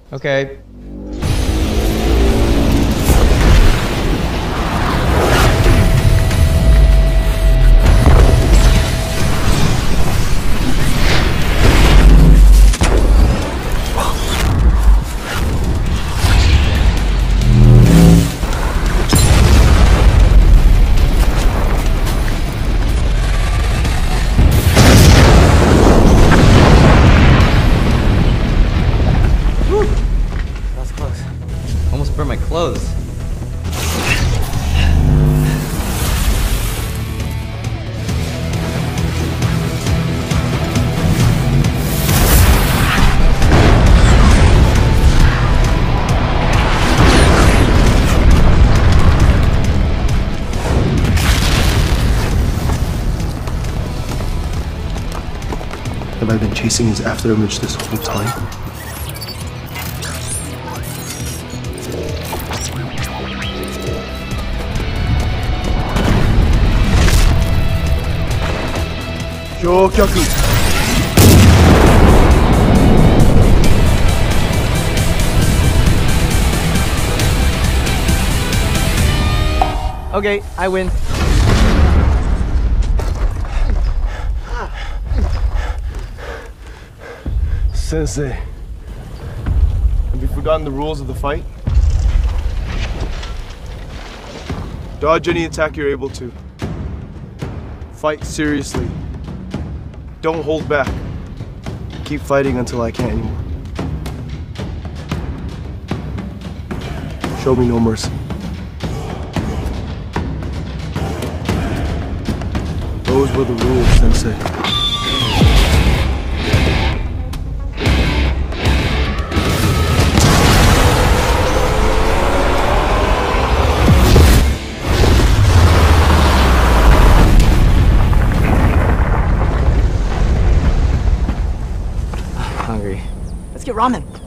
Okay. Almost burned my clothes. Have I been chasing his afterimage this whole time? Okay, I win. Sensei, have you forgotten the rules of the fight? Dodge any attack you're able to. Fight seriously. Don't hold back. Keep fighting until I can't anymore. Show me no mercy. Those were the rules, Sensei. Hungry. Let's get ramen.